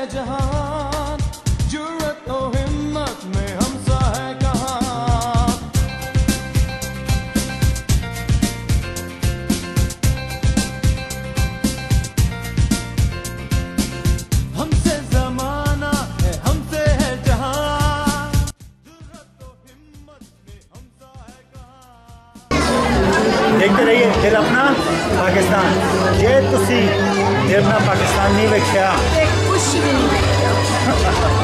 जहान, जुर्रत और हिम्मत में हमसा है कहाँ। हमसे जमाना है, हमसे है जहान, जुर्रत और हिम्मत में हमसा है कहाँ। देखते रहिए दिल अपना पाकिस्तान। जे तुसी दिल अपना पाकिस्तान नहीं वेख्या कुछ भी नहीं देखा।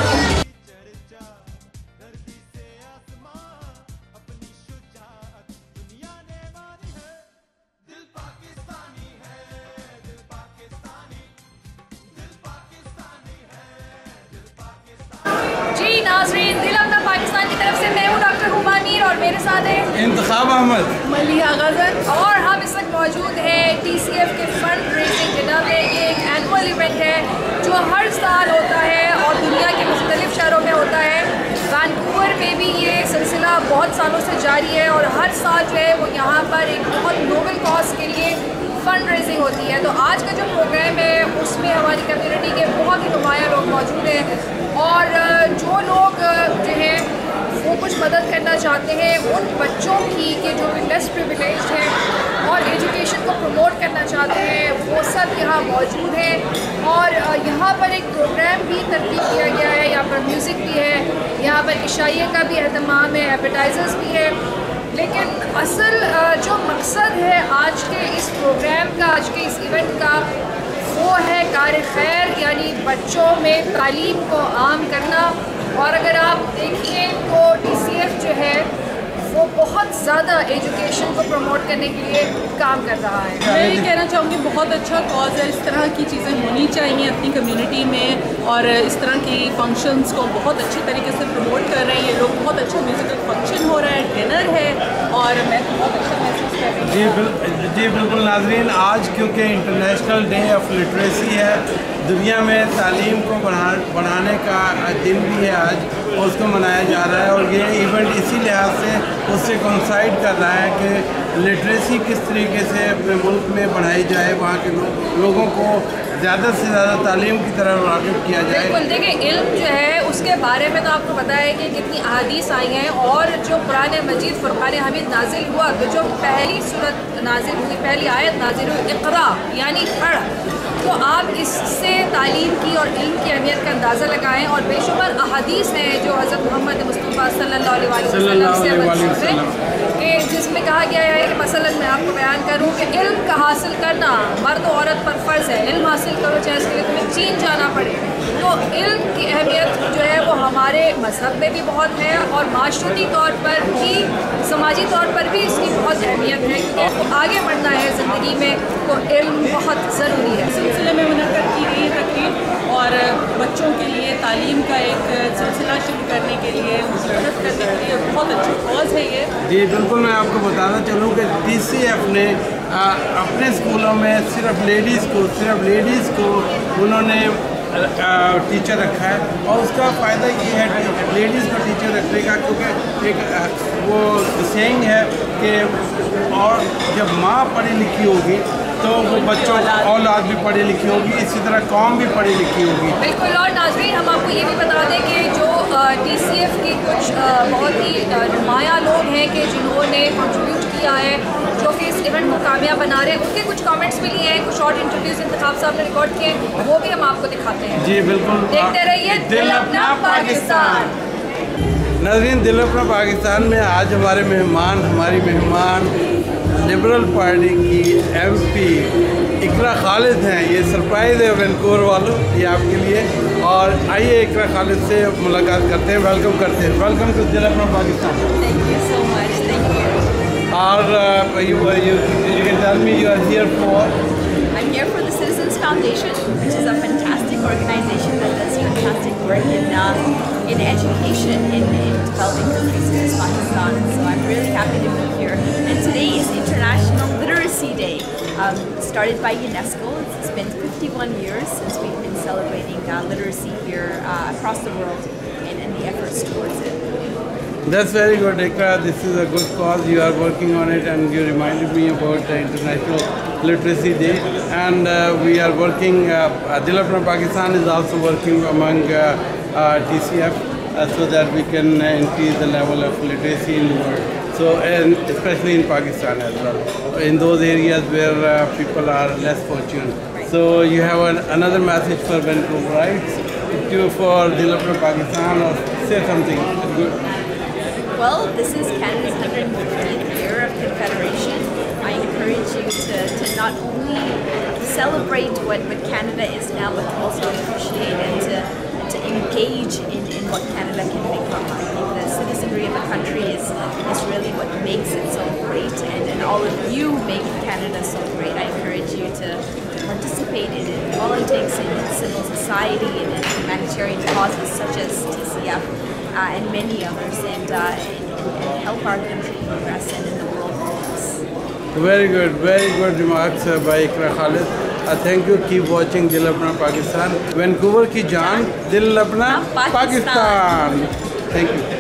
जी नाज़रीन, दिल अपना पाकिस्तान की तरफ से मैं हूँ डॉक्टर हुमानीर और मेरे साथ है इंतखाब अहमद, मलिहा गजन, और हम इस वक्त मौजूद हैं TCF के फंड रेजिंग डिनर में। ये एक एनुअल इवेंट है जो हर साल होता है और दुनिया के मुख्तलिफ शहरों में होता है। वैंकूवर में भी ये सिलसिला बहुत सालों से जारी है और हर साल जो है वो यहाँ पर एक बहुत नोबल कॉज के लिए फंड रेजिंग होती है। तो आज का जो प्रोग्राम है उसमें हमारी कम्युनिटी के बहुत ही नुमाया लोग मौजूद हैं और जो लोग जो है वो कुछ मदद करना चाहते हैं उन बच्चों की कि जो लेस प्रिविलेज्ड हैं और एजुकेशन को प्रमोट करना चाहते हैं, वो सब यहाँ मौजूद हैं। और यहाँ पर एक प्रोग्राम भी तरतीब किया गया है, यहाँ पर म्यूज़िक भी है, यहाँ पर इशाइये का भी एहतमाम है, एपेटाइज़र्स भी है। लेकिन असल जो मकसद है आज के इस प्रोग्राम का, आज के इस इवेंट का, वो है कार खैर, यानी बच्चों में तालीम को आम करना। और अगर आप देखिए तो TCF जो है वो बहुत ज़्यादा एजुकेशन को प्रमोट करने के लिए काम कर रहा है। मैं ये कहना चाहूँगी बहुत अच्छा कॉज है, इस तरह की चीज़ें होनी चाहिए अपनी कम्युनिटी में और इस तरह की फंक्शंस को बहुत अच्छे तरीके से प्रमोट कर रहे हैं ये लोग। बहुत अच्छा म्यूज़िकल फंक्शन हो रहा है, डिनर है और मैं बहुत अच्छा महसूस कर रही हूँ। जी बिल्कुल नाज़रीन, आज क्योंकि इंटरनेशनल डे ऑफ लिटरेसी है, दुनिया में तालीम को बढ़ाने का दिन भी है आज, और उसको मनाया जा रहा है। और ये इवेंट इसी लिहाज से उससे कोइंसाइड कर रहा है कि लिटरेसी किस तरीके से अपने मुल्क में बढ़ाई जाए, वहाँ के लोगों को ज़्यादा से ज़्यादा तालीम की तरफ राग़िब किया जाए। बिल्कुल, देखिए इल्म जो है उसके बारे में तो आपको पता है कि कितनी अहादीस आई हैं और जो कुरान मजीद फुरक़ान हमीद नाजिल हुआ तो जो पहली सूरत नाजिल हुई, पहली आयत नाजिल हुई इक़रा यानी पढ़, तो आप इससे तालीम की और इल्म की अहमियत का अंदाज़ा लगाएं। और बेशुमार अहादीस हैं जो हज़रत मोहम्मद मुस्तफ़ा सल्लल्लाहु अलैहि वसल्लम से मंसूब हैं कि जिसमें कहा गया है कि मसलन मैं आपको बयान करूँ कि इल्म का हासिल करना मर्द और औरत पर फ़र्ज़ है। इल्म हासिल करो चाहे इसके लिए तुम्हें चीन जाना पड़े। तो इल्म की अहमियत जो है वो हमारे मज़हब में भी बहुत है और माशरूती तौर पर भी, समाजी तौर पर भी इसकी बहुत अहमियत है क्योंकि आगे बढ़ना है ज़िंदगी में तो इल्म बहुत ज़रूरी है। इस सिलसिले में मुनक़्क़द की गई तकरीब और बच्चों के लिए तालीम का एक सिलसिला शुरू करने के लिए मदद करने के लिए बहुत अच्छा कॉज है ये। जी बिल्कुल, मैं आपको बताना चलूँ कि TCF ने अपने स्कूलों में सिर्फ लेडीज़ को उन्होंने टीचर रखा है। और उसका फ़ायदा ये है कि लेडीज़ को टीचर रखने का, क्योंकि एक वो सेइंग है कि और जब माँ पढ़ी लिखी होगी तो वो बच्चों औलाद भी पढ़ी लिखी होगी, इसी तरह कौम भी पढ़ी लिखी होगी। बिल्कुल। और नाज़रीन, हम आपको ये भी बता दें कि जो TCF के कुछ बहुत ही नुमाया लोग हैं कि जिन्होंने कंट्रीब्यूट किया है, जो कि इस इवेंट को कामयाब बना रहे हैं, उनके कुछ कमेंट्स भी लिए हैं, कुछ शॉर्ट इंटरव्यूज़ इंतखाब साहब ने रिकॉर्ड किए, वो भी हम आपको दिखाते हैं। जी बिल्कुल, देखते रहिए दिल अपना पाकिस्तान। नाज़रीन, दिल अपना पाकिस्तान में आज हमारी मेहमान लिबरल पार्टी की MP इकरा खालिद हैं। ये सरप्राइज़ है वैंकूवर वालों, ये आपके लिए। और आइए इकरा खालिद से मुलाकात करते हैं, वेलकम करते हैं। Welcome to Dil Apna Pakistan. Thank you so much. Thank you. और you can tell me you are here for? I'm here for the Citizens Foundation, which is a fantastic organization that does fantastic work in education in developing countries such as Pakistan. So I'm really happy to be here. And today is International Literacy Day, started by UNESCO. It's been 51 years since we've been celebrating literacy here across the world and the efforts towards it. That's very good, Ikra. This is a good cause. You are working on it, and you reminded me about the International Literacy Day, and we are working. Dil Apna Pakistan is also working among TCF so that we can increase the level of literacy in the world. So, and especially in Pakistan as well, in those areas where people are less fortunate. So, you have another message for Vancouver, right? For Dil Apna Pakistan, or say something. Well, this is Canada's 150th year of Confederation. I encourage you to not only celebrate what Canada is now, but also appreciate and to engage in what Canada can become. I think the citizenry of a country is really what makes it so great, and all of you make Canada so great. I encourage you to participate in politics, in civil society, and in humanitarian causes such as TCF and many others, and help our country progress and in the world progress. Very good remarks by Ikra Khalid. Thank you. Keep watching Dil Apna Pakistan. Vancouver ki jaan, Dil Apna Pakistan. Thank you.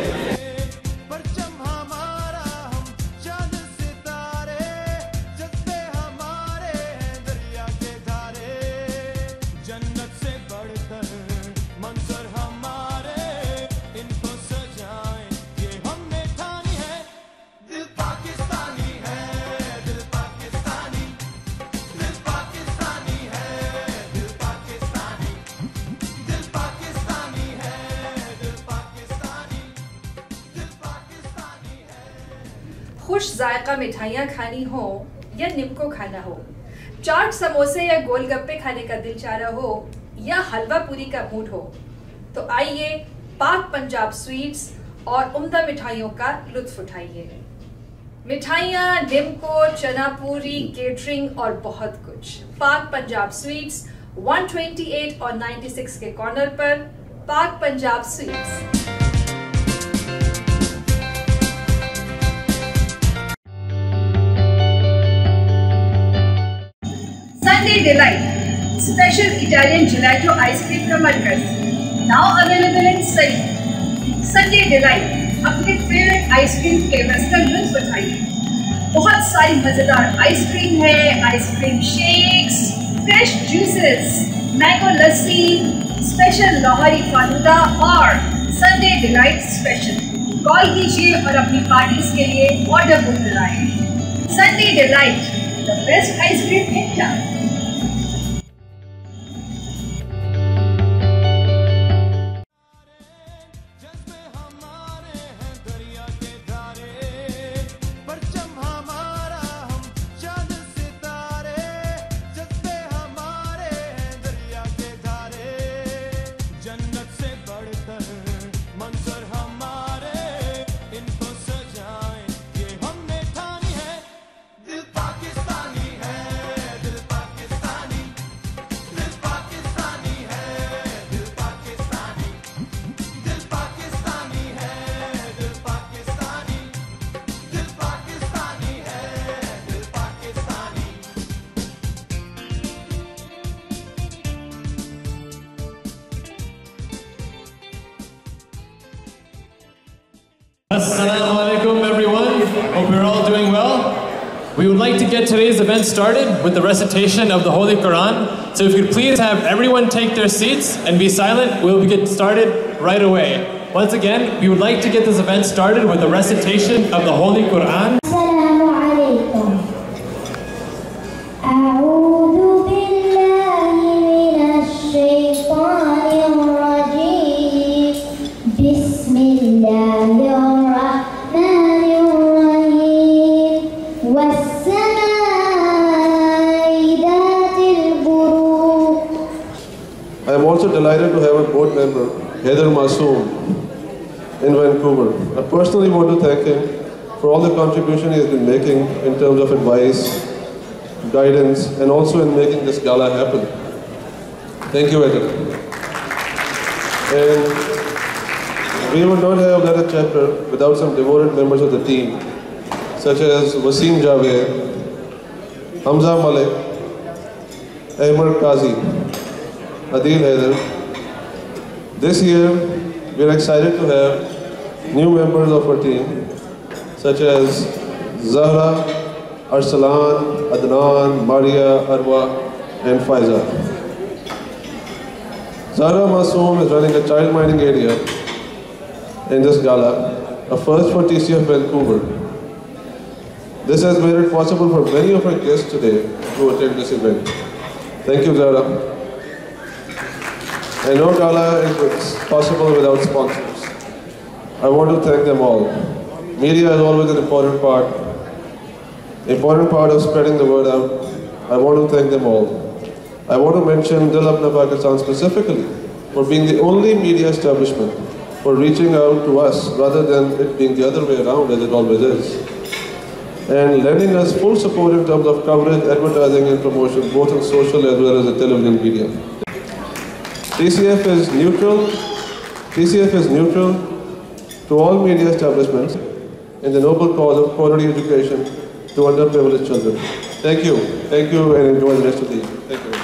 खुश जायका मिठाइयाँ खानी हो या निमको खाना हो, चाट समोसे या गोलगप्पे खाने का दिल चाह रहा हो, या हलवा पूरी का मूड हो, तो आइए पाक पंजाब स्वीट्स और उम्दा मिठाइयों का लुत्फ उठाइए। मिठाइयाँ, निमको, चना पूरी, केटरिंग और बहुत कुछ। पाक पंजाब स्वीट्स 128 और 96 के कॉर्नर पर, Pak Punjab sweets. Sunday Delight, special Italian gelato ice cream का मरकज, now available in Surrey। Sunday Delight, अपने फेवरेट आइसक्रीम फ्लेवर्स का लुत्फ उठाइए। बहुत सारी मजेदार आइसक्रीम है, ice cream shakes, fresh juices, mango lassi, special लाहौरी फालूदा और संडे डिलाइट स्पेशल। कॉल कीजिए और अपनी पार्टीज के लिए ऑर्डर बुक कराएं। Sunday Delight, the best ice cream in town. Assalamu alaikum everyone, hope you're all doing well. We would like to get today's event started with the recitation of the Holy Quran. So if you could please have everyone take their seats and be silent, we'll get started right away. Once again, we would like to get this event started with the recitation of the Holy Quran. Assalamu alaikum. I am also delighted to have a board member, Heather Masoom, in Vancouver. I personally want to thank him for all the contribution he has been making in terms of advice, guidance, and also in making this gala happen. Thank you, Heather. And we would not have led a chapter without some devoted members of the team, such as Wasim Javed, Hamza Malik, Ahmed Qazi, Adil Haider. This year, we are excited to have new members of our team, such as Zahra, Arsalan, Adnan, Maria, Arwa, and Faiza. Zara Masoom is running a child minding area in this gala, a first for TCF Vancouver. This has made it possible for many of our guests today to attend this event. Thank you, Zara. I know gala is possible without sponsors. I want to thank them all. Media is always an important part of spreading the word out. I want to thank them all. I want to mention Dil Apna Pakistan specifically for being the only media establishment for reaching out to us rather than it being the other way around as it always is, and lending us full support in terms of coverage, advertising and promotion, both on social as well as the television media. TCF is neutral to all media establishments in the noble cause of quality education to underprivileged children. Thank you, and enjoy the rest of the evening. Thank you.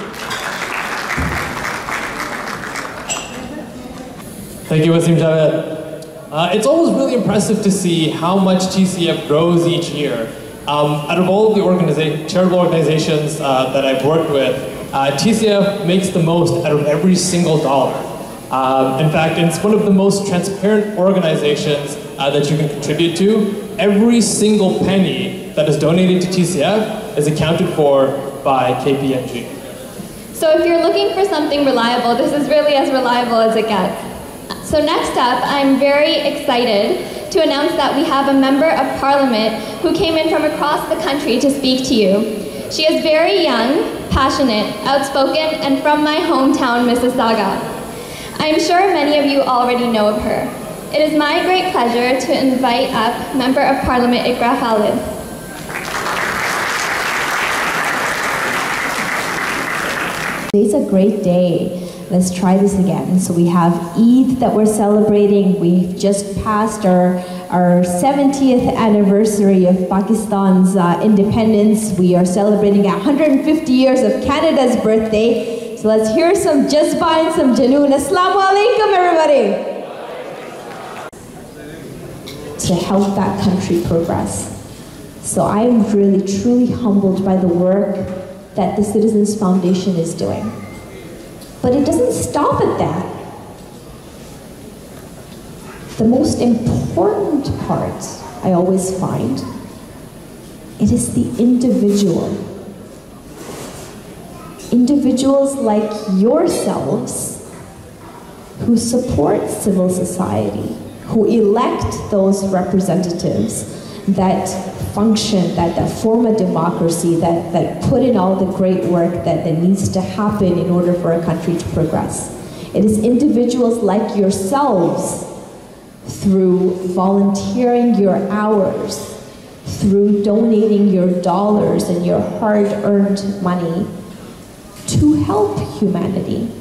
Thank you, Wasim Javed. It's always really impressive to see how much TCF grows each year. Out of all of the charitable organizations that I've worked with, TCF makes the most out of every single dollar. In fact, it's one of the most transparent organizations that you can contribute to. Every single penny that is donated to TCF is accounted for by KPMG. So if you're looking for something reliable, this is really as reliable as it gets. So next up, I'm very excited to announce that we have a member of parliament who came in from across the country to speak to you. She is very young, passionate, outspoken, and from my hometown, Mississauga. I'm sure many of you already know of her. It is my great pleasure to invite up Member of Parliament Iqra Khalid. Today's a great day. Let's try this again. So we have Eid that we're celebrating. We've just passed our 70th anniversary of Pakistan's independence. We are celebrating 150 years of Canada's birthday. So let's hear some Jazba and some Janoon. Assalamu alaikum, everybody. To help that country progress. So I am really, truly humbled by the work that the Citizens Foundation is doing. But it doesn't stop at that. The most important part, I always find, it is the individual. Individuals like yourselves who support civil society, who elect those representatives that function, that form a democracy, that put in all the great work that needs to happen in order for a country to progress. It is individuals like yourselves, through volunteering your hours, through donating your dollars and your hard-earned money to help humanity.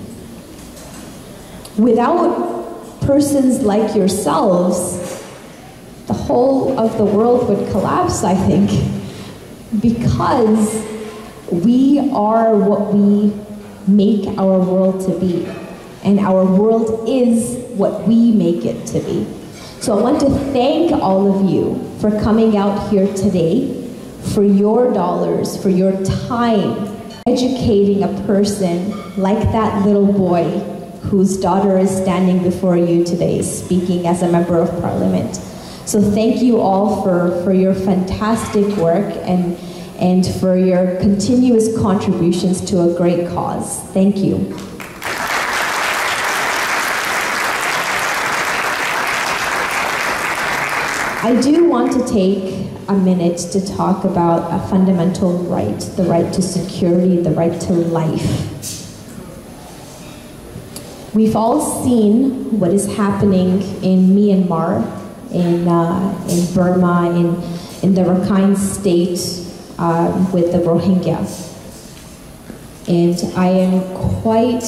Without persons like yourselves, the whole of the world would collapse, I think, because we are what we make our world to be, and our world is what we make it to be. So I want to thank all of you for coming out here today, for your dollars, for your time, educating a person like that little boy whose daughter is standing before you today, speaking as a member of parliament. So thank you all for your fantastic work and for your continuous contributions to a great cause. Thank you. I do want to take a minute to talk about a fundamental right, the right to security, the right to life. We've all seen what is happening in Myanmar, in Burma, in the Rakhine state with the Rohingya. And I am quite,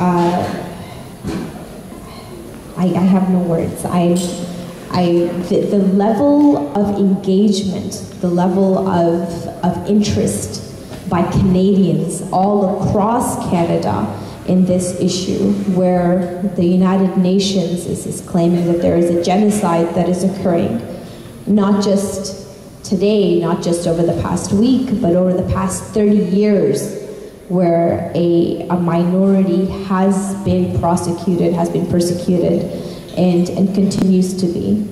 I have no words. The level of engagement, the level of interest by Canadians all across Canada in this issue, where the United Nations is claiming that there is a genocide that is occurring, not just today, not just over the past week, but over the past 30 years, where a minority has been prosecuted, has been persecuted, and continues to be.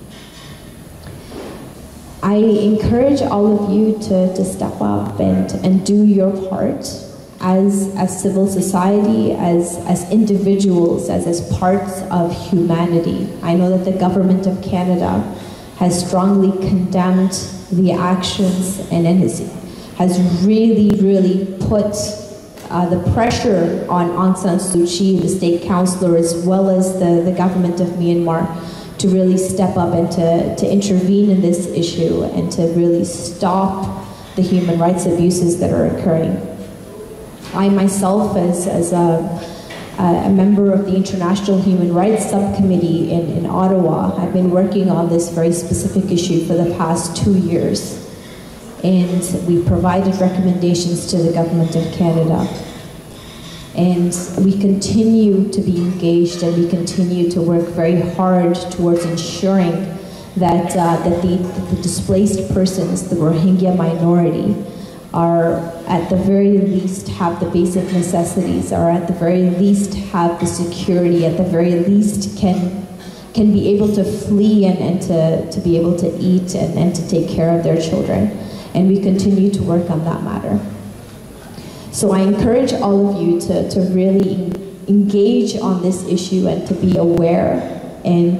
I encourage all of you to step up and do your part as civil society, as individuals, as parts of humanity. I know that the government of Canada has strongly condemned the actions and has really put the pressure on Aung San Suu Kyi, the state councillor, as well as the government of Myanmar, to really step up and to intervene in this issue and to really stop the human rights abuses that are occurring. I myself, as a member of the International Human Rights Subcommittee in Ottawa, have been working on this very specific issue for the past 2 years. And we provided recommendations to the Government of Canada. And we continue to be engaged, and we continue to work very hard towards ensuring that, the displaced persons, the Rohingya minority, are at the very least have the basic necessities, or at the very least have the security, at the very least can be able to flee and to be able to eat and to take care of their children. And we continue to work on that matter. So I encourage all of you to really engage on this issue and to be aware and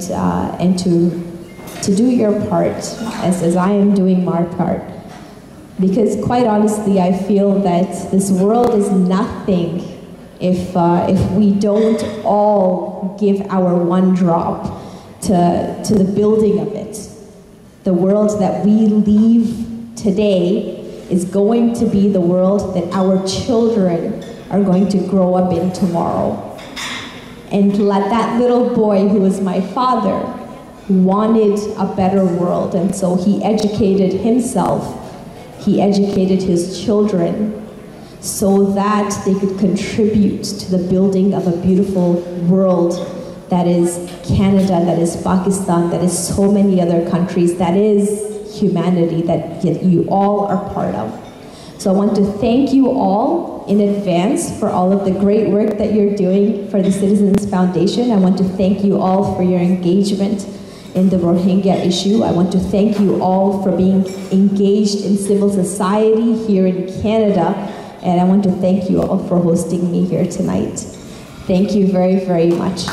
to do your part as I am doing my part. Because quite honestly, I feel that this world is nothing if we don't all give our one drop to the building of it. The world that we leave today is going to be the world that our children are going to grow up in tomorrow. And let that little boy, who was my father, wanted a better world, and so he educated himself, he educated his children, so that they could contribute to the building of a beautiful world that is Canada, that is Pakistan, that is so many other countries, that is humanity that you all are part of. So I want to thank you all in advance for all of the great work that you're doing for the Citizens Foundation. I want to thank you all for your engagement in the Rohingya issue. I want to thank you all for being engaged in civil society here in Canada. And I want to thank you all for hosting me here tonight. Thank you very, very much.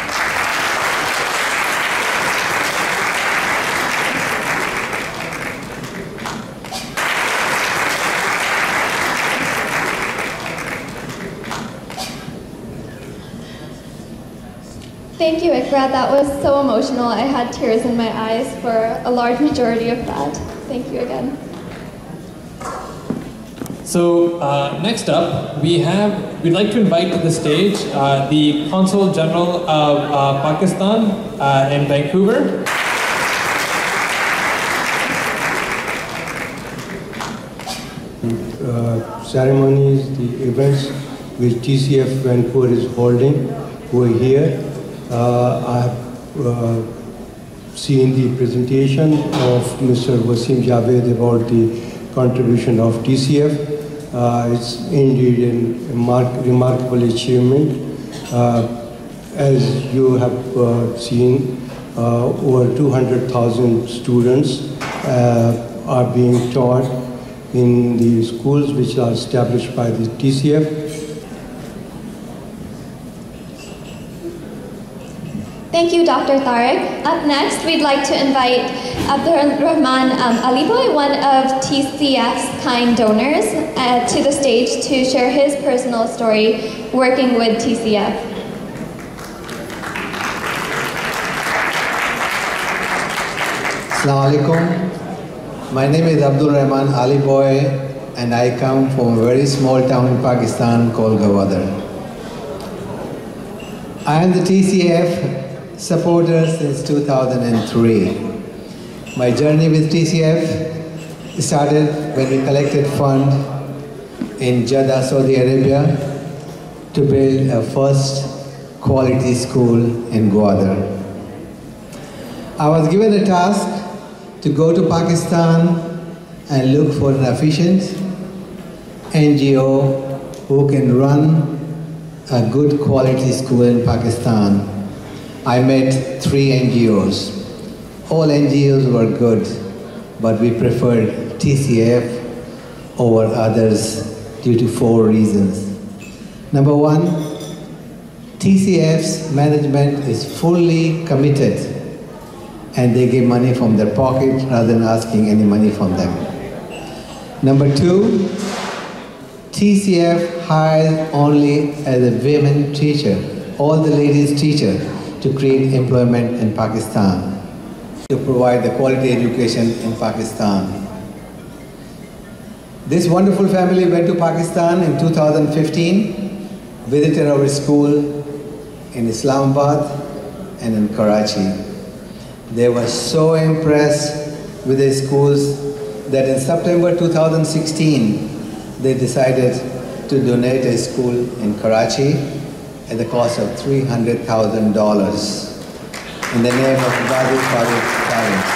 Thank you, Ikra. That was so emotional. I had tears in my eyes for a large majority of that. Thank you again. So next up, we'd like to invite to the stage the Consul General of Pakistan in Vancouver. Ceremonies, the events which TCF Vancouver is holding over here. I have seen the presentation of Mr. Wasim Javed about the contribution of TCF. It's indeed a remarkable achievement. As you have seen, over 200,000 students are being taught in the schools which are established by the TCF. Thank you, Dr. Tariq. Up next, we'd like to invite Abdul Rahman Aliboy, one of TCF's kind donors, to the stage to share his personal story working with TCF. Assalamu alaikum. My name is Abdul Rahman Aliboy, and I come from a very small town in Pakistan called Gawadar. I am the TCF supporter since 2003. My journey with TCF started when we collected funds in Jeddah, Saudi Arabia to build a first quality school in Gwadar. I was given a task to go to Pakistan and look for an efficient NGO who can run a good quality school in Pakistan. I met 3 NGOs. All NGOs were good, but we preferred TCF over others due to 4 reasons. Number 1, TCF's management is fully committed and they give money from their pocket rather than asking any money from them. Number 2, TCF hires only as a women teacher, all the ladies teacher, to create employment in Pakistan, to provide the quality education in Pakistan. This wonderful family went to Pakistan in 2015, visited our school in Islamabad and in Karachi. They were so impressed with the schools that in September 2016, they decided to donate a school in Karachi at the cost of $300,000 in the name of Ghazi Farooq's parents.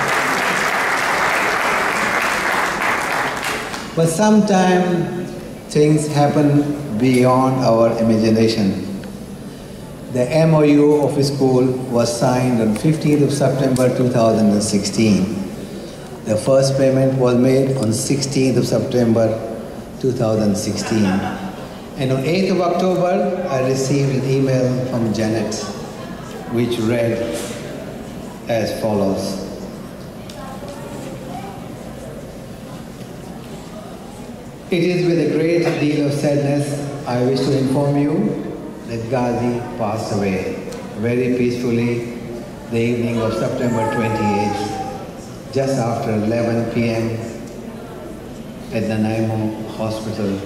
But sometimes things happen beyond our imagination. The MOU of the school was signed on 15th of September 2016. The first payment was made on 16th of September 2016. And on 8th of October, I received an email from Janet, which read as follows. It is with a great deal of sadness I wish to inform you that Ghazi passed away very peacefully the evening of September 28th, just after 11 p.m. at the Nanaimo Hospital.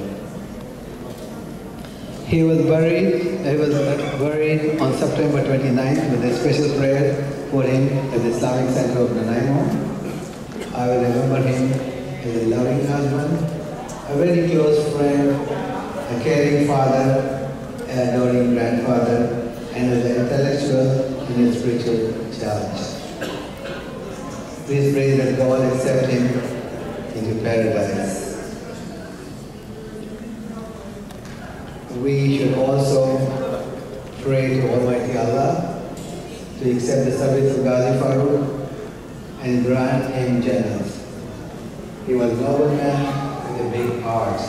He was buried on September 29th with a special prayer for him at the Islamic Center of Nanaimo. I will remember him as a loving husband, a very close friend, a caring father, an adoring grandfather, and as an intellectual and a spiritual challenge. Please pray that God accept him into paradise. We should also pray to Almighty Allah to accept the service of Ghazi Farooq and grant him Jannah. He was a noble man with a big heart.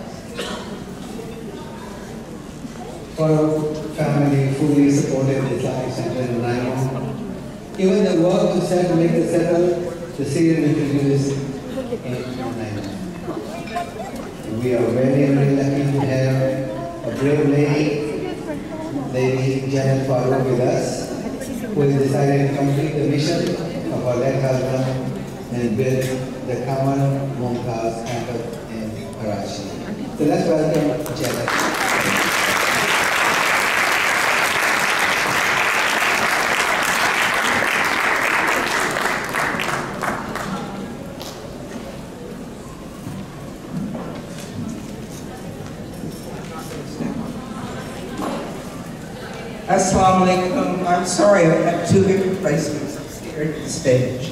Farooq family fully supported the Islamic Center in Nanaimo. Even the work to make the center, the Syrian introduced in Nanaimo. We are very, very lucky to have a brave lady Janet Farooq with us, who has decided to complete the mission of our late husband and build the common Mumtaz campus in Karachi. So let's welcome Janet. Assalamu alaikum. I'm sorry, I have 2 different places here at the stage.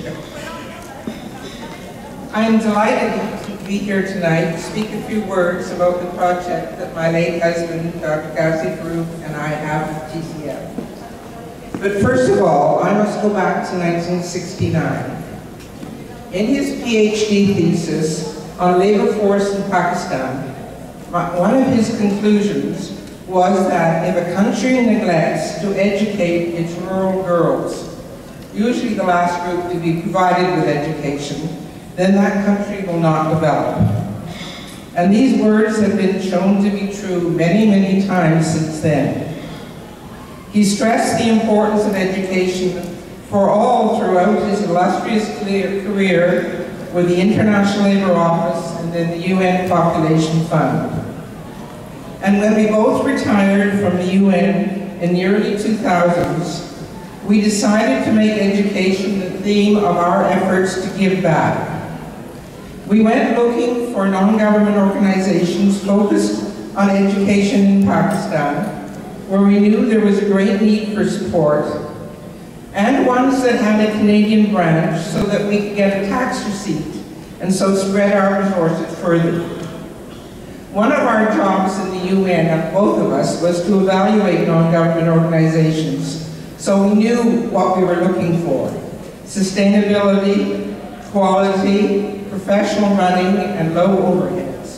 I am delighted to be here tonight to speak a few words about the project that my late husband, Dr. Ghazi Farooq, and I have with TCF. But first of all, I must go back to 1969. In his PhD thesis on labor force in Pakistan, one of his conclusions was that if a country neglects to educate its rural girls, usually the last group to be provided with education, then that country will not develop. And these words have been shown to be true many, many times since then. He stressed the importance of education for all throughout his illustrious career with the International Labour Office and then the UN Population Fund. And when we both retired from the UN in the early 2000s, we decided to make education the theme of our efforts to give back. We went looking for non-government organizations focused on education in Pakistan, where we knew there was a great need for support. and ones that had a Canadian branch so that we could get a tax receipt and so spread our resources further. One of our jobs in the UN, both of us, was to evaluate non-government organizations, so we knew what we were looking for: sustainability, quality, professional running, and low overheads.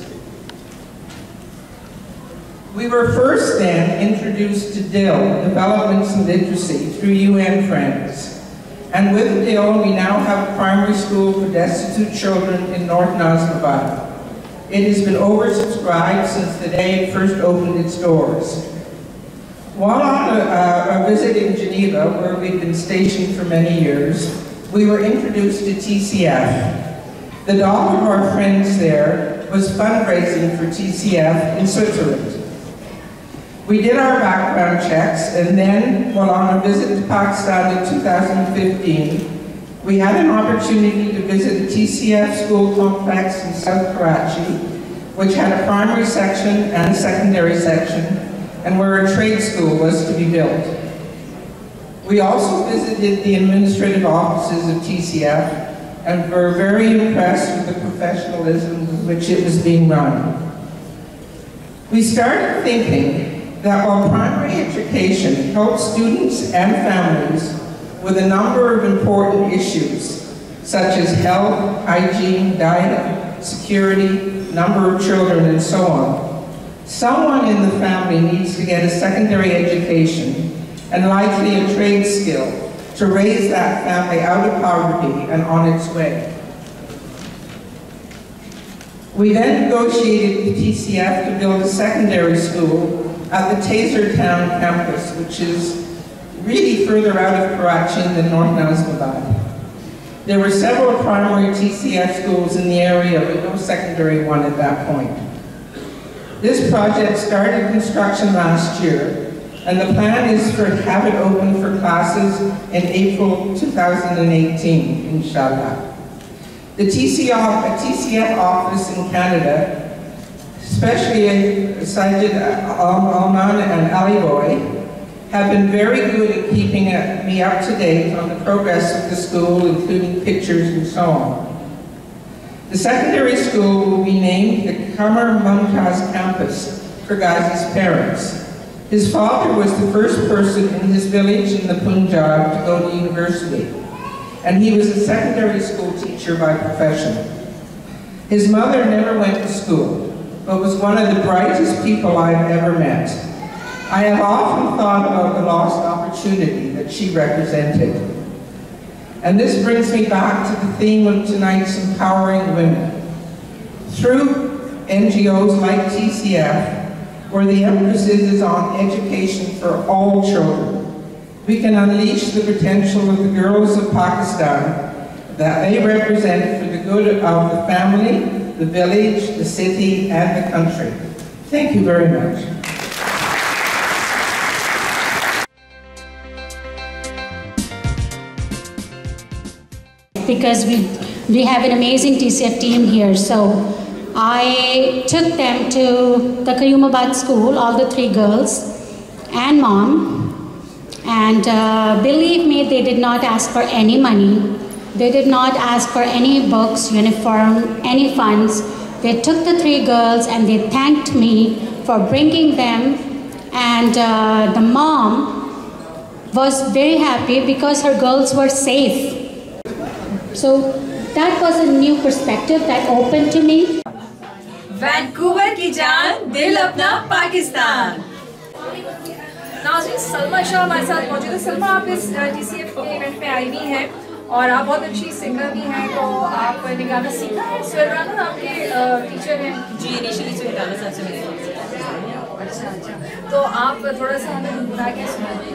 We were first then introduced to DIL, Developments in Literacy, through UN Friends. And with DIL, we now have a primary school for destitute children in North Nazmabad. It has been oversubscribed since the day it first opened its doors. While on a visit in Geneva, where we've been stationed for many years, we were introduced to TCF. The daughter of our friends there was fundraising for TCF in Switzerland. We did our background checks, and then, while on a visit to Pakistan in 2015, we had an opportunity to visit a TCF school complex in South Karachi, which had a primary section and a secondary section, and where a trade school was to be built. We also visited the administrative offices of TCF and were very impressed with the professionalism with which it was being run. We started thinking that while primary education helps students and families with a number of important issues, such as health, hygiene, diet, security, number of children, and so on, someone in the family needs to get a secondary education and likely a trade skill to raise that family out of poverty and on its way. We then negotiated with TCF to build a secondary school at the Taser Town campus, which is really further out of Karachi than North Nazmabad. There were several primary TCF schools in the area, but no secondary one at that point. This project started construction last year, and the plan is to have it open for classes in April 2018, inshallah. The TCF office in Canada, especially Sajid Alman and Ali Boy, have been very good at keeping me up to date on the progress of the school, including pictures and so on. The secondary school will be named the Qamar Mumtaz campus for Ghazi's parents. His father was the first person in his village in the Punjab to go to university, and he was a secondary school teacher by profession. His mother never went to school, but was one of the brightest people I've ever met. I have often thought about the lost opportunity that she represented. And this brings me back to the theme of tonight's empowering women. Through NGOs like TCF, where the emphasis is on education for all children, we can unleash the potential of the girls of Pakistan that they represent for the good of the family, the village, the city, and the country. Thank you very much. Because we have an amazing TCF team here, so I took them to the Qayyumabad school, all the 3 girls and mom, and believe me, they did not ask for any money. They did not ask for any books, uniform, any funds. They took the 3 girls and they thanked me for bringing them, and the mom was very happy because her girls were safe. So that was a new perspective that opened to me. Vancouver की जान, दिल अपना पाकिस्तान। नाज़रीन, सलमा शाह हमारे साथ मौजूद है। सलमा, आप इस TCF के इवेंट पे आई हुई हैं और आप बहुत अच्छी सिंगर भी हैं, तो आपने गाना सीखा है? सुहेलराना आपके टीचर हैं? जी, इनिशियली सुहेलराना साहब से मिले। अच्छा, तो आप थोड़ा सा हमें गुनगुना के सुनाइए।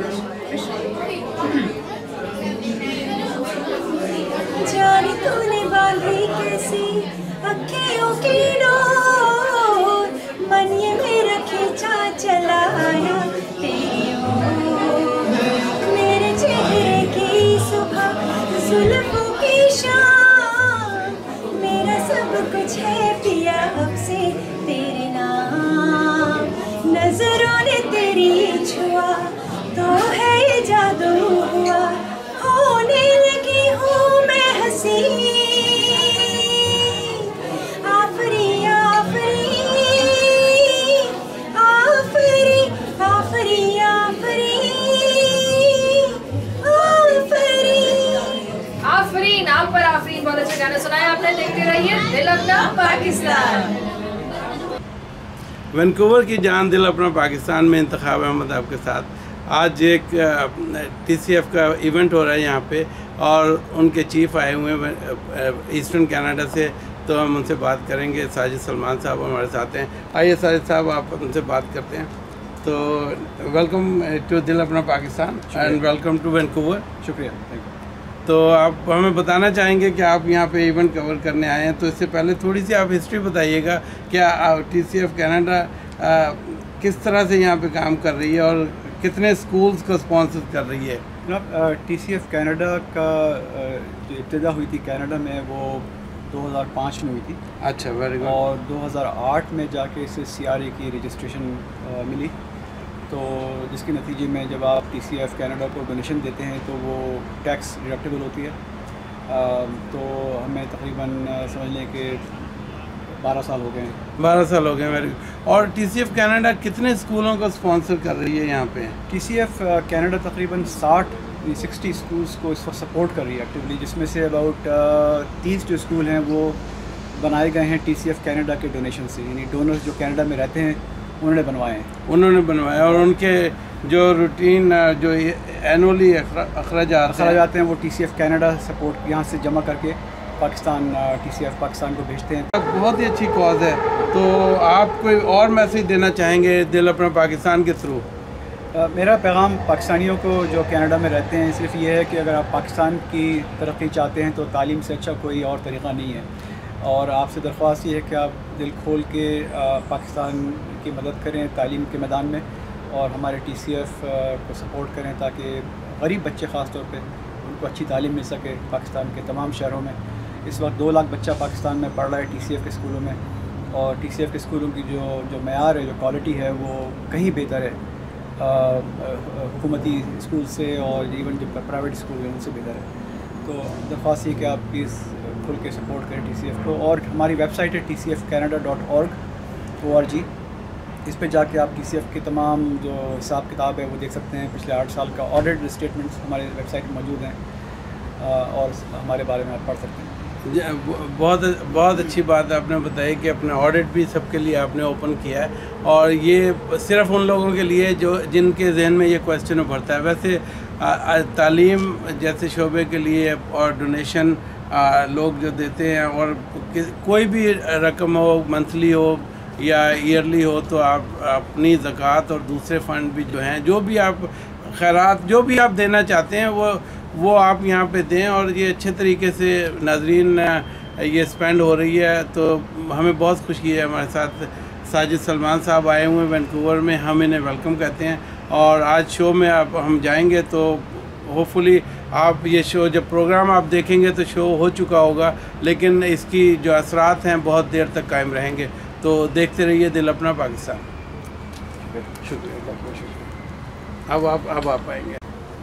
जाने तूने बांधी कैसी अखियों की डोर, मन ये मेरा खींचा चला आया तेरी ओर। मेरे चेहरे की सुबह, जुल्फों की शाम, मेरा सब कुछ है पिया अब से तेरे नाम। नजरों ने तेरी छुआ तो है ये जादू हुआ, गाना सुनाया आपने, देखते रहिए दिल अपना पाकिस्तान। वैंकूवर की जान दिल अपना पाकिस्तान में इंतखाब अहमद आपके साथ। आज एक TCF का इवेंट हो रहा है यहाँ पे और उनके चीफ आए हुए हैं ईस्टर्न कनाडा से, तो हम उनसे बात करेंगे। साजिद सलमान साहब हमारे साथ हैं। आइए साजिद साहब, आप उनसे बात करते हैं। तो welcome to Dil Apna Pakistan and welcome to Vancouver. शुक्रिया, थैंक यू। तो आप हमें बताना चाहेंगे कि आप यहाँ पे इवेंट कवर करने आए हैं, तो इससे पहले थोड़ी सी आप हिस्ट्री बताइएगा। क्या TCF कनाडा किस तरह से यहाँ पे काम कर रही है और कितने स्कूल्स को स्पॉन्सर कर रही है? TCF कनाडा का जो इब्तिदा हुई थी कनाडा में वो 2005 में हुई थी। अच्छा, वेरी गुड। और 2008 में जाके इसे CRA की रजिस्ट्रेशन मिली, तो जिसके नतीजे में जब आप TCF कनाडा को डोनेशन देते हैं तो वो टैक्स डिडक्टेबल होती है। तो हमें तकरीबन समझ लें कि 12 साल हो गए हैं। 12 साल हो गए, वेरी गुड। और TCF कनाडा कितने स्कूलों को स्पॉन्सर कर रही है यहाँ पे? TCF कनाडा तकरीबन 60 स्कूल्स को इस वक्त सपोर्ट कर रही है एक्टिवली, जिसमें से अबाउट 30 जो स्कूल हैं वो बनाए गए हैं TCF कनाडा के डोनेशन से, यानी डोनर्स जो कनाडा में रहते हैं उन्होंने बनवाए हैं। उन्होंने बनवाया और उनके जो रूटीन जो एनुअली अखराजात हैं वो TCF कनाडा सपोर्ट यहाँ से जमा करके पाकिस्तान TCF पाकिस्तान को भेजते हैं। बहुत ही अच्छी कॉज है। तो आप कोई और मैसेज देना चाहेंगे दिल अपना पाकिस्तान के थ्रू? मेरा पैगाम पाकिस्तानियों को जो कनाडा में रहते हैं सिर्फ ये है कि अगर आप पाकिस्तान की तरक्की चाहते हैं तो तालीम से अच्छा कोई और तरीक़ा नहीं है, और आपसे दरख्वास्त ये है कि आप दिल खोल के पाकिस्तान की मदद करें तालीम के मैदान में, और हमारे TCF को सपोर्ट करें ताकि गरीब बच्चे ख़ास तौर पे उनको अच्छी तालीम मिल सके। पाकिस्तान के तमाम शहरों में इस वक्त 2 लाख बच्चा पाकिस्तान में पढ़ रहा है TCF के स्कूलों में, और TCF के स्कूलों की जो मयार है, जो क्वालिटी है वो कहीं बेहतर है हुकूमती स्कूल से, और इवन जो प्राइवेट स्कूल हैं उनसे बेहतर है। तो दरख्वास्त ये कि आप प्लीज़ खुल के सपोर्ट करें TCF को। और हमारी वेबसाइट है tcfcanada.org। इस पे जाके आप TCF के तमाम जो हिसाब किताब है वो देख सकते हैं। पिछले 8 साल का ऑडिट स्टेटमेंट्स हमारे वेबसाइट में मौजूद हैं, और हमारे बारे में आप पढ़ सकते हैं। बहुत अच्छी बात आपने बताई कि अपना ऑडिट भी सबके लिए आपने ओपन किया है, और ये सिर्फ उन लोगों के लिए जो जिनके जहन में ये क्वेश्चन उभरता है। वैसे तालीम जैसे शोबे के लिए और डोनेशन लोग जो देते हैं, और कोई भी रकम हो, मंथली हो या ईयरली हो, तो आप अपनी ज़कात और दूसरे फ़ंड भी जो हैं, जो भी आप खैरात जो भी आप देना चाहते हैं वो आप यहाँ पे दें, और ये अच्छे तरीके से नाजरीन ये स्पेंड हो रही है। तो हमें बहुत खुशी है। हमारे साथ साजिद सलमान साहब आए हुए हैं वैंकूवर में, हम इन्हें वेलकम कहते हैं। और आज शो में आप हम जाएंगे तो होपफुली आप ये शो जब प्रोग्राम आप देखेंगे तो शो हो चुका होगा, लेकिन इसकी जो असरात हैं बहुत देर तक कायम रहेंगे। तो देखते रहिए दिल अपना पाकिस्तान। शुक्रिया। अब आप आएंगे।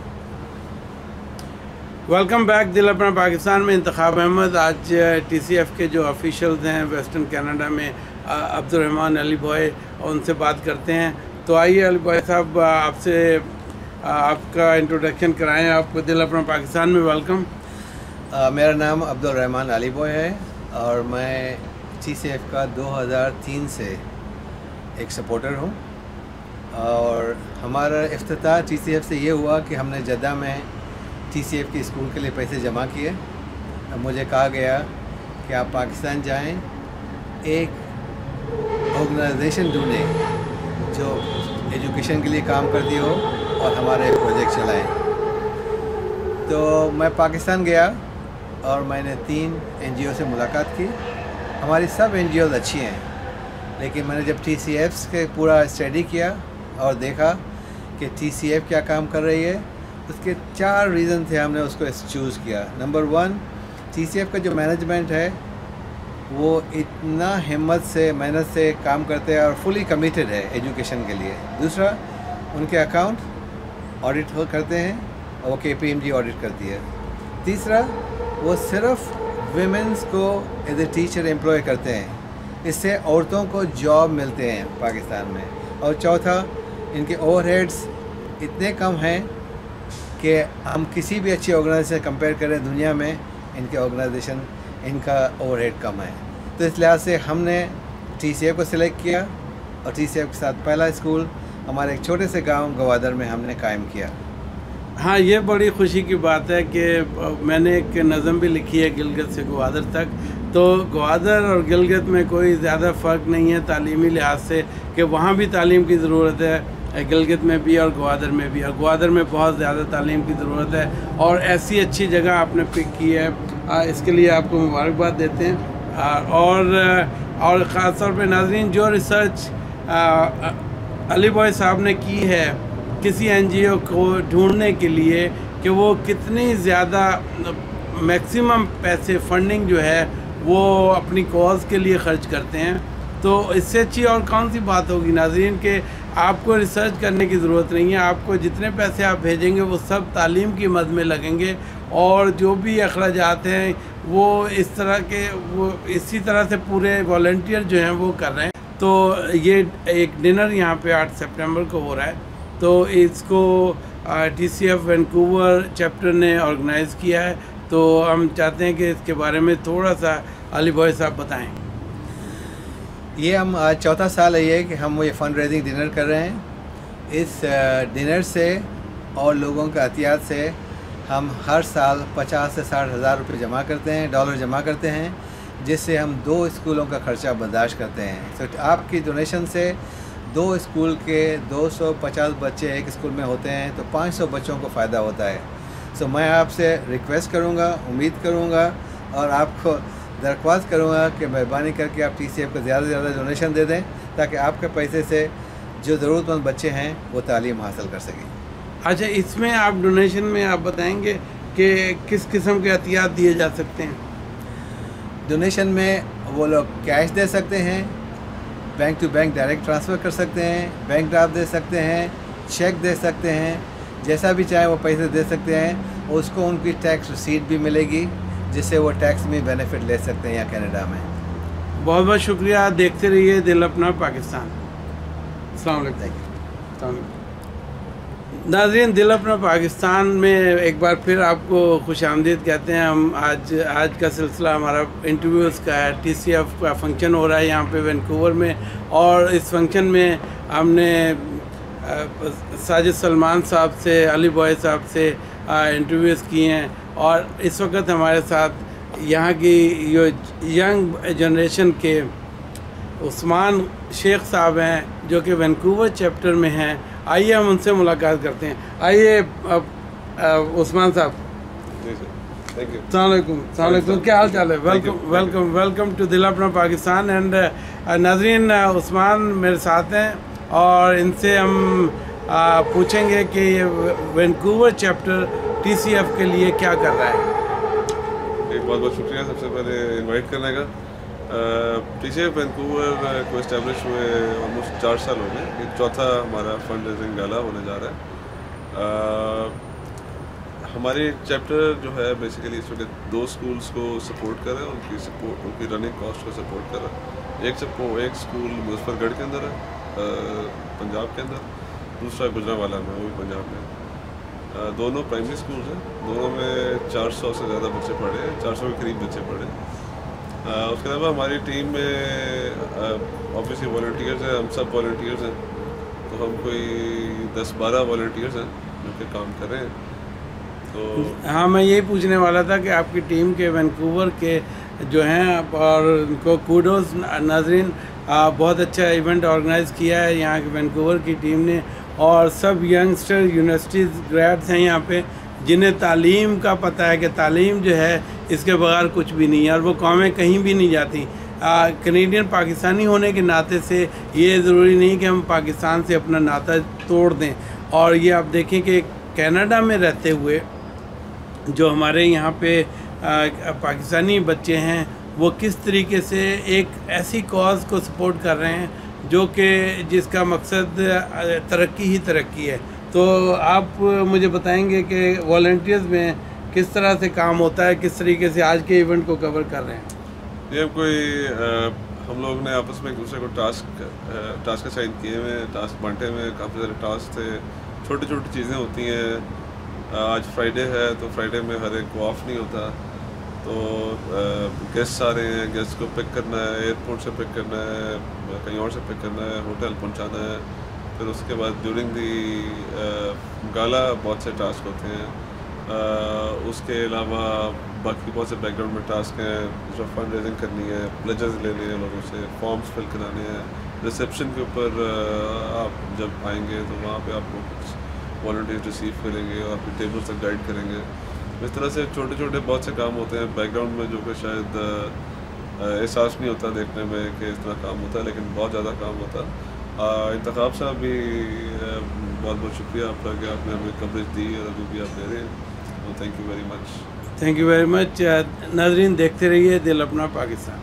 वेलकम बैक दिल अपना पाकिस्तान में इंतखाब अहमद। आज TCF के जो ऑफिशियल्स हैं वेस्टर्न कनाडा में, अब्दुलरहमान अली बॉय, उनसे बात करते हैं। तो आइए अली बॉय साहब, आपसे आपका इंट्रोडक्शन कराएं। आपको दिल अपना पाकिस्तान में वेलकम। मेरा नाम अब्दुलरहमान अली बॉय है और मैं TCF का 2003 से एक सपोर्टर हूँ। और हमारा इफ्तिताह TCF से ये हुआ कि हमने जद्दा में TCF के स्कूल के लिए पैसे जमा किए। मुझे कहा गया कि आप पाकिस्तान जाएं, एक ऑर्गेनाइजेशन ढूंढें जो एजुकेशन के लिए काम करती हो और हमारा एक प्रोजेक्ट चलाएं। तो मैं पाकिस्तान गया और मैंने 3 NGO से मुलाकात की। हमारी सब NGOs अच्छी हैं, लेकिन मैंने जब TCF के पूरा स्टडी किया और देखा कि TCF क्या काम कर रही है, उसके 4 रीज़न थे, हमने उसको चूज़ किया। नंबर 1, TCF का जो मैनेजमेंट है वो इतना हिम्मत से मेहनत से काम करते हैं और फुली कमिटेड है एजुकेशन के लिए। दूसरा, उनके अकाउंट ऑडिट करते हैं और वो KPMG ऑडिट करती है। तीसरा, वो सिर्फ विमेंस को एज ए टीचर एम्प्लॉय करते हैं, इससे औरतों को जॉब मिलते हैं पाकिस्तान में। और चौथा, इनके ओवरहेड्स इतने कम हैं कि हम किसी भी अच्छी ऑर्गेनाइजेशन कंपेयर करें दुनिया में, इनके ऑर्गेनाइजेशन इनका ओवरहेड कम है। तो इस लिहाज से हमने TCF को सिलेक्ट किया और TCF के साथ पहला स्कूल हमारे एक छोटे से गांव गवादर में हमने कायम किया। हाँ, ये बड़ी खुशी की बात है कि मैंने एक नज़म भी लिखी है गिलगित से गवादर तक। तो गवादर और गिलगित में कोई ज़्यादा फ़र्क नहीं है तालीमी लिहाज से, कि वहाँ भी तालीम की ज़रूरत है, गिलगित में भी और गवादर में भी। और गवादर में बहुत ज़्यादा तालीम की ज़रूरत है और ऐसी अच्छी जगह आपने पिक की है, इसके लिए आपको मुबारकबाद देते हैं। और ख़ास तौर पे नाज़रीन, जो रिसर्च अली बॉय साहब ने की है किसी NGO को ढूंढने के लिए कि वो कितनी ज़्यादा मैक्सिमम पैसे फंडिंग जो है वो अपनी कॉज के लिए ख़र्च करते हैं, तो इससे अच्छी और कौन सी बात होगी नाज़रीन कि आपको रिसर्च करने की ज़रूरत नहीं है। आपको जितने पैसे आप भेजेंगे वो सब तालीम की मद में लगेंगे और जो भी अखराजात हैं वो इस तरह के वो इसी तरह से पूरे वॉलंटियर जो हैं वो कर रहे हैं। तो ये एक डिनर यहाँ पे 8 सितंबर को हो रहा है, तो इसको TCF वैंकूवर चैप्टर ने ऑर्गेनाइज़ किया है। तो हम चाहते हैं कि इसके बारे में थोड़ा सा अली बॉय साहब बताएं। ये हम आज चौथा साल है ये कि हम ये फ़ंड रेजिंग डिनर कर रहे हैं। इस डिनर से और लोगों के एहतियात से हम हर साल 50 से 60 हज़ार रुपये जमा करते हैं, डॉलर जमा करते हैं, जिससे हम 2 स्कूलों का ख़र्चा बर्दाश्त करते हैं। तो आपकी डोनेशन से 2 स्कूल के 250 बच्चे एक स्कूल में होते हैं, तो 500 बच्चों को फ़ायदा होता है। तो मैं आपसे रिक्वेस्ट करूँगा, उम्मीद करूँगा और आपको दरख्वास्त करूँगा कि मेहरबानी करके आप TCF को ज़्यादा से ज़्यादा डोनेशन दे दें, ताकि आपके पैसे से जो ज़रूरतमंद बच्चे हैं वो तालीम हासिल कर सकें। अच्छा, इसमें आप डोनेशन में आप बताएंगे कि किस किस्म के एहतियात दिए जा सकते हैं? डोनेशन में वो लोग कैश दे सकते हैं, bank to bank direct transfer कर सकते हैं, बैंक ड्राफ्ट दे सकते हैं, चेक दे सकते हैं, जैसा भी चाहे वो पैसे दे सकते हैं। उसको उनकी टैक्स रिसीट भी मिलेगी, जिससे वो टैक्स में बेनिफिट ले सकते हैं यहाँ कनाडा में। बहुत बहुत शुक्रिया। देखते रहिए दिल अपना पाकिस्तान। अस्सलाम वालेकुम नाज़रीन, दिल अपना पाकिस्तान में एक बार फिर आपको खुशामदीद कहते हैं। हम आज का सिलसिला हमारा इंटरव्यूज़ का है। TCF का फंक्शन हो रहा है यहाँ पे वैंकूवर में, और इस फंक्शन में हमने साजिद सलमान साहब से, अली बॉय साहब से इंटरव्यूज़ किए हैं। और इस वक्त हमारे साथ यहाँ की जो यंग जनरेशन के उस्मान शेख साहब हैं, जो कि वैंकूवर चैप्टर में हैं। आइए हम उनसे मुलाकात करते हैं। आइए उस्मान साहब। अस्सलाम वालेकुम, क्या हाल चाल है? Welcome to Dil Apna Pakistan. And नाज़रीन, उस्मान मेरे साथ हैं और इनसे हम पूछेंगे कि ये वैंकूवर चैप्टर TCF के लिए क्या कर रहा है। बहुत बहुत शुक्रिया सबसे पहले इनवाइट करने का। TCF वैंकूवर को इस्टेब्लिश हुए ऑलमोस्ट 4 साल हो गए। एक चौथा हमारा फंड रेजिंग गाला होने जा रहा है। हमारी चैप्टर जो है बेसिकली इस वक्त 2 स्कूल्स को सपोर्ट कर रहा है, उनकी रनिंग कॉस्ट को सपोर्ट कर रहा है। एक स्कूल मुजफ्फरगढ़ के अंदर है पंजाब के अंदर, दूसरा गुजरांवाला में, वो भी पंजाब में। दोनों प्राइमरी स्कूल हैं, दोनों में 400 से ज़्यादा बच्चे पढ़े हैं, 400 के करीब बच्चे पढ़े। उसके अलावा हमारी टीम में ऑब्वियसली वॉलंटियर्स हैं, हम सब वॉलंटियर्स हैं, तो हम कोई 10-12 वॉलंटियर्स हैं जो कि काम कर रहे हैं। तो हाँ, मैं यही पूछने वाला था कि आपकी टीम के वैंकूवर के जो हैं, और उनको कूडोस नाज़रीन, बहुत अच्छा इवेंट ऑर्गेनाइज़ किया है यहाँ के वैंकूवर की टीम ने। और सब यंगस्टर यूनिवर्सिटीज़ ग्रेड्स हैं यहाँ पे, जिन्हें तालीम का पता है कि तालीम जो है इसके बगैर कुछ भी नहीं है, और वो कौमें कहीं भी नहीं जाती। कनेडियन पाकिस्तानी होने के नाते से ये ज़रूरी नहीं कि हम पाकिस्तान से अपना नाता तोड़ दें। और ये आप देखें कि कनाडा में रहते हुए जो हमारे यहाँ पे पाकिस्तानी बच्चे हैं, वो किस तरीके से एक ऐसी कॉज को सपोर्ट कर रहे हैं जो कि जिसका मकसद तरक्की ही तरक्की है। तो आप मुझे बताएंगे कि वॉलंटियर्स में किस तरह से काम होता है, किस तरीके से आज के इवेंट को कवर कर रहे हैं? ये हम लोग ने आपस में एक दूसरे को टास्क असाइन किए हुए, टास्क बांटे हुए। काफ़ी सारे टास्क थे, छोटी छोटी चीज़ें होती हैं। आज फ्राइडे है तो फ्राइडे में हर एक को ऑफ नहीं होता, तो गेस्ट आ रहे हैं, गेस्ट को पिक करना है, एयरपोर्ट से पिक करना है, कहीं और से पिक करना है, होटल पहुंचाना है। फिर उसके बाद ड्यूरिंग दी गाला बहुत से टास्क होते हैं। उसके अलावा बाकी बहुत से बैकग्राउंड में टास्क हैं, जो फंड रेजिंग करनी है, प्लेजेस लेने हैं लोगों से, फॉर्म्स फिल कराने हैं। रिसेप्शन के ऊपर आप जब आएंगे तो वहाँ पे आपको कुछ वॉलंटियर्स रिसीव करेंगे और अपनी टेबल तक गाइड करेंगे। इस तरह से छोटे छोटे बहुत से काम होते हैं बैकग्राउंड में, जो कि शायद एहसास नहीं होता देखने में कि इस तरह काम होता है, लेकिन बहुत ज़्यादा काम होता है। इंतखाब साहब भी बहुत बहुत शुक्रिया आपका कि आपने हमें कवरेज दी और अभी भी आप दे रहे हैं, तो thank you very much. Thank you very much. नाज़रीन देखते रहिए दिल अपना पाकिस्तान।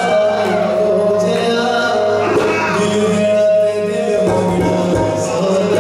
Oh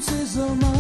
हमसे ज़माना